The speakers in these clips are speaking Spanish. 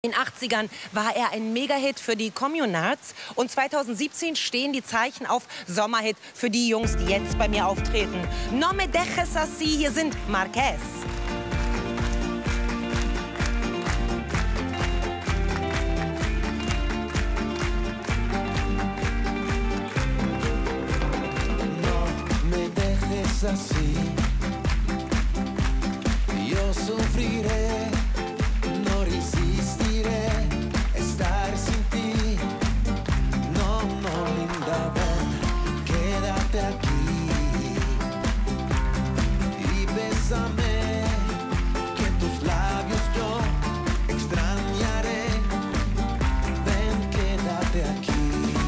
In den 80ern war er ein Mega-Hit für die Communards und 2017 stehen die Zeichen auf Sommerhit für die Jungs, die jetzt bei mir auftreten. No me dejes así, hier sind Marquez. No me dejes así, yo sufriré. No resistiré estar sin ti. No, no, linda, ven, quédate aquí y bésame, que tus labios yo extrañaré. Ven, quédate aquí.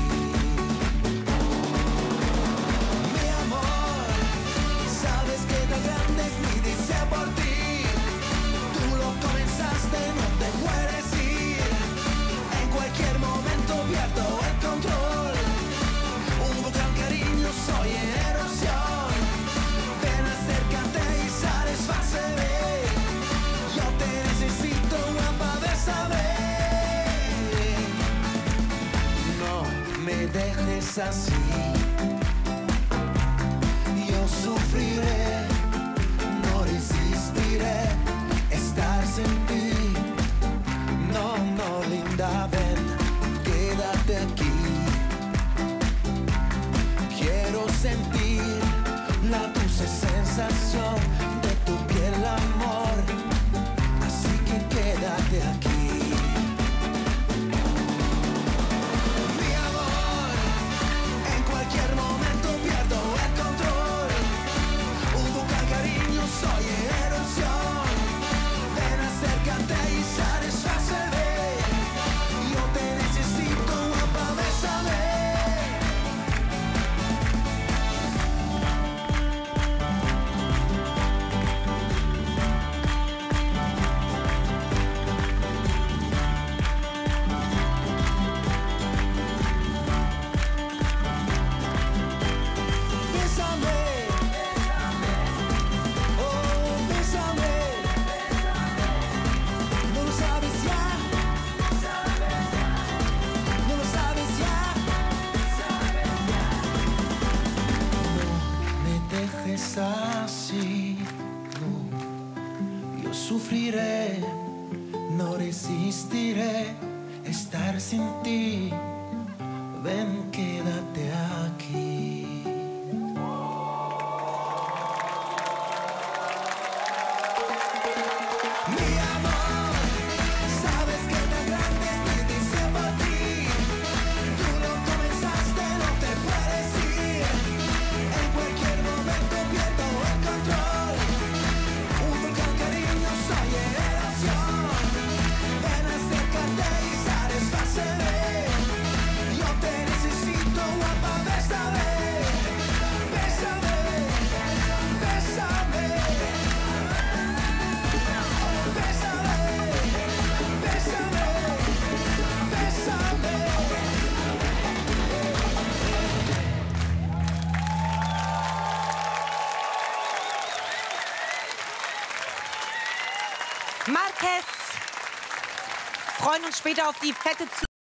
Mi amor, sabes que tan grande es mi deseo por ti. Tú lo comenzaste, no te puedes ir. En cualquier momento pierdo el control. Un gran cariño, soy en erupción. Ven, acércate y satisfáceme. Yo te necesito, guapa, bésame. No me dejes así, yo sufriré. No resistiré estar sin ti. No, no, linda, ven, quédate aquí. Quiero sentir la dulce sensación de tu piel, amor. Así que quédate aquí. Mi amor, en cualquier momento pierdo el control. Un bucal cariño, soy en erupción. Ven, acércate y satisfáceme. Yo te necesito, guapa, bésame. Bésame. Oh, bésame. No lo sabes ya. No lo sabes ya. No me dejes así. No, yo sufriré. No resistiré estar sin ti. Ven, quédate aquí. Mi amor, sabes que tan grande es mi deseo por ti. Tú lo comenzaste, no te puedes ir. En cualquier momento pierdo el control. Un volcán cariño, soy en erupción. Ven, acércate y satisfáceme. Yo te necesito, guapa, bésame. Bésame, bésame. Bésame, bésame, bésame. Marquez. Freuen uns später auf die fette